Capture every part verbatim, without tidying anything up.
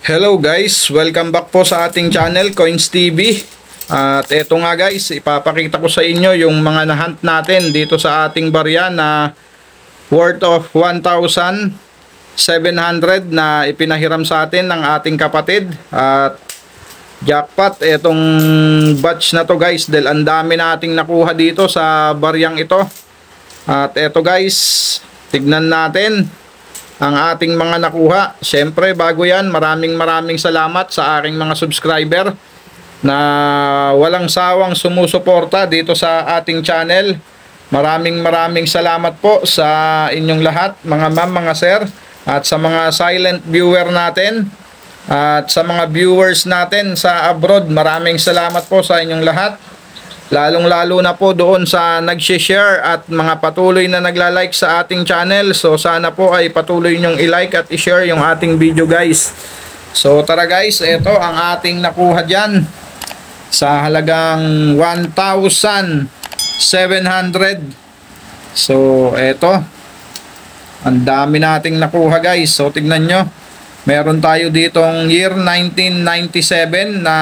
Hello guys, welcome back po sa ating channel Coins T V. At eto nga guys, ipapakita ko sa inyo yung mga nahunt natin dito sa ating barya na worth of one thousand seven hundred na ipinahiram sa atin ng ating kapatid. At jackpot etong batch na to guys, dahil ang dami nating nakuha dito sa baryang ito. At eto guys, tignan natin ang ating mga nakuha. Syempre bago yan, maraming maraming salamat sa aking mga subscriber na walang sawang sumusuporta dito sa ating channel. Maraming maraming salamat po sa inyong lahat, mga ma'am, mga sir, at sa mga silent viewer natin at sa mga viewers natin sa abroad. Maraming salamat po sa inyong lahat, lalong lalo na po doon sa nag-share at mga patuloy na nagla-like sa ating channel. So sana po ay patuloy nyong i-like at i-share yung ating video guys. So tara guys, ito ang ating nakuha dyan sa halagang one thousand seven hundred. So ito, ang dami nating nakuha guys. So tignan nyo, meron tayo ditong year nineteen ninety-seven na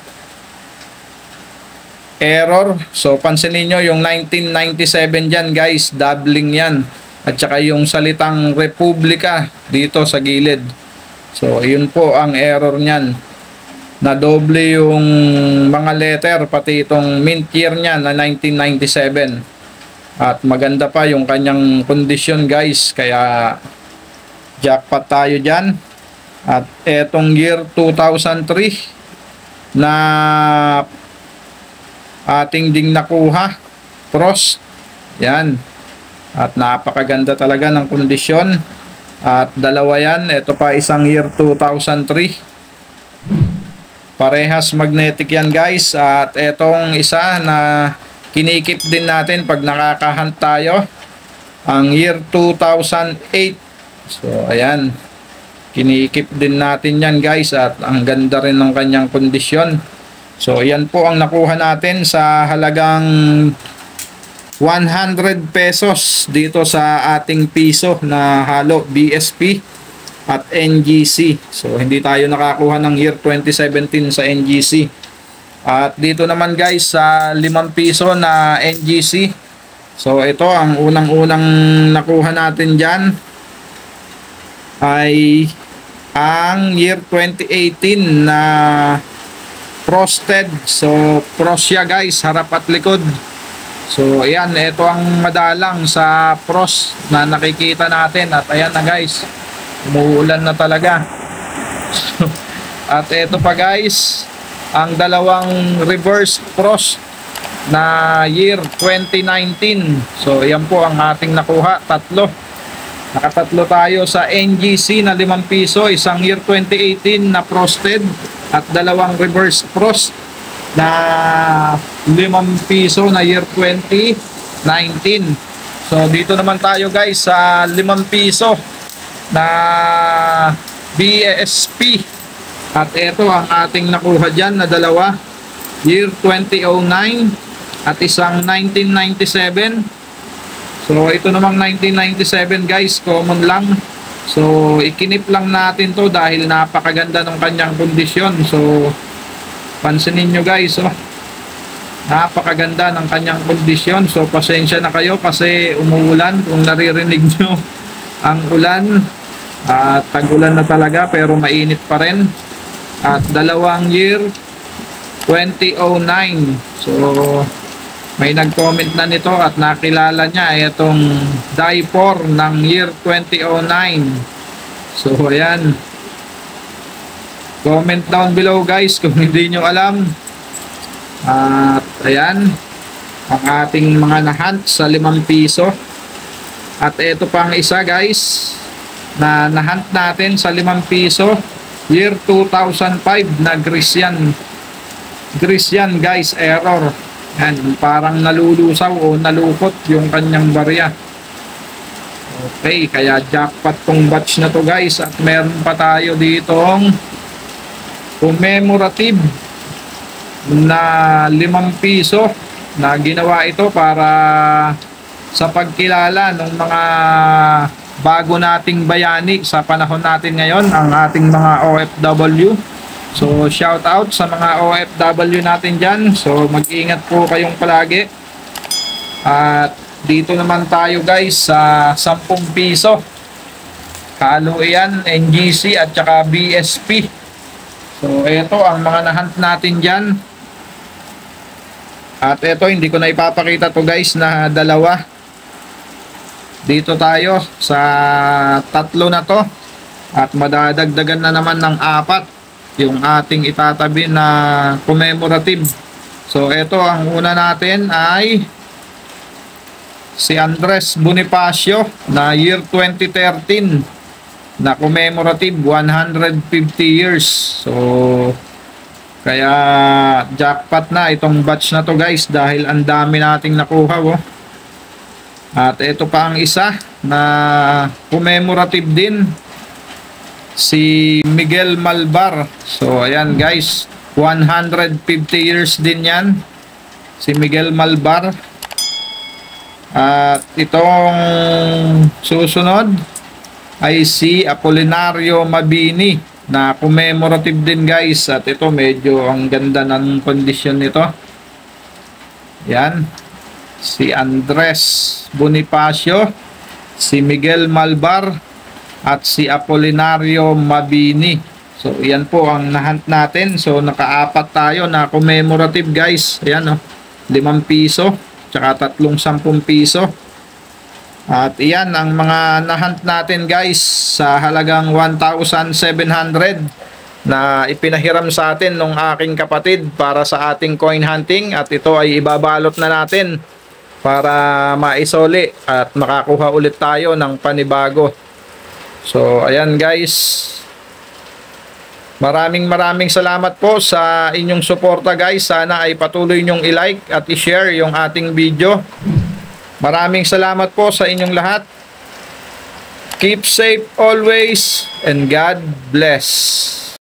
error. So pansinin nyo yung nineteen ninety-seven dyan guys, doubling yan. At saka yung salitang Republika dito sa gilid. So yun po ang error nyan, na doble yung mga letter, pati itong mint year nya na nineteen ninety-seven. At maganda pa yung kanyang kondisyon guys, kaya jackpot tayo dyan. At etong year two thousand three na ating ding nakuha, cross yan, at napakaganda talaga ng kondisyon. At dalawa yan, ito pa isang year two thousand three, parehas magnetic yan guys. At etong isa na kinikip din natin pag nakakahunt tayo, ang year two thousand eight. So ayan, kinikip din natin yan guys, at ang ganda rin ng kanyang kondisyon. So yan po ang nakuha natin sa halagang one hundred pesos dito sa ating piso na halo B S P at N G C. So hindi tayo nakakuha ng year twenty seventeen sa N G C. At dito naman guys sa limang piso na N G C. So ito ang unang-unang nakuha natin dyan ay ang year twenty eighteen na frosted. So frost siya guys, harap at likod. So ayan, ito ang madalang sa frost na nakikita natin. At ayan na guys, umuulan na talaga. At ito pa guys, ang dalawang reverse frost na year twenty nineteen. So ayan po ang ating nakuha, tatlo. Nakatatlo tayo sa N G C na limang piso, isang year twenty eighteen na frosted, at dalawang reverse frost na limang piso na year twenty nineteen. So dito naman tayo guys sa limang piso na B S P. At ito ang ating nakuha dyan na dalawa, year twenty oh nine at isang nineteen ninety-seven. So ito namang nineteen ninety-seven guys, common lang. So ikinip lang natin to dahil napakaganda ng kanyang kondisyon. So pansinin nyo guys, oh, napakaganda ng kanyang kondisyon. So pasensya na kayo kasi umuulan, kung naririnig nyo ang ulan. At tag-ulan na talaga pero mainit pa rin. At dalawang year twenty oh nine. So may nag-comment na nito at nakilala niya itong die four ng year twenty oh nine. So ayan, comment down below guys kung hindi nyo alam. At ayan ang ating mga nahunt sa limang piso. At ito pang isa guys na nahunt natin sa limang piso, year two thousand five na Grecian. Grecian guys, error. Yan, parang nalulusaw o nalukot yung kanyang barya. Okay, kaya jackpot tong batch na to guys. At meron pa tayo ditong commemorative na limang piso na ginawa ito para sa pagkilala ng mga bago nating bayani sa panahon natin ngayon, ang ating mga O F W. So shout out sa mga O F W natin dyan. So mag-ingat po kayong palagi. At dito naman tayo guys sa ten piso. Halo yan, N G C at saka B S P. So ito ang mga nahunt natin dyan. At ito, hindi ko na ipapakita to guys na dalawa. Dito tayo sa tatlo na to. At madadagdagan na naman ng apat yung ating itatabi na commemorative. So ito, ang una natin ay si Andres Bonifacio na year twenty thirteen na commemorative, one hundred fifty years. So kaya jackpot na itong batch na to guys dahil ang dami nating nakuha, oh. At ito pa ang isa na commemorative din, si Miguel Malbar. So ayan guys, one hundred fifty years din yan, si Miguel Malbar. At itong susunod ay si Apolinario Mabini na commemorative din guys. At ito, medyo ang ganda ng kondisyon nito. Yan, si Andres Bonifacio, si Miguel Malbar at si Apolinario Mabini. So yan po ang nahunt natin. So nakaapat tayo na commemorative guys. Ayan, oh, limang piso tsaka tatlong sampung piso. At iyan ang mga nahunt natin guys sa halagang one thousand seven hundred na ipinahiram sa atin ng aking kapatid para sa ating coin hunting. At ito ay ibabalot na natin para maisoli at makakuha ulit tayo ng panibago. So ayan guys, maraming maraming salamat po sa inyong suporta guys. Sana ay patuloy nyong i-like at i-share yung ating video. Maraming salamat po sa inyong lahat. Keep safe always and God bless.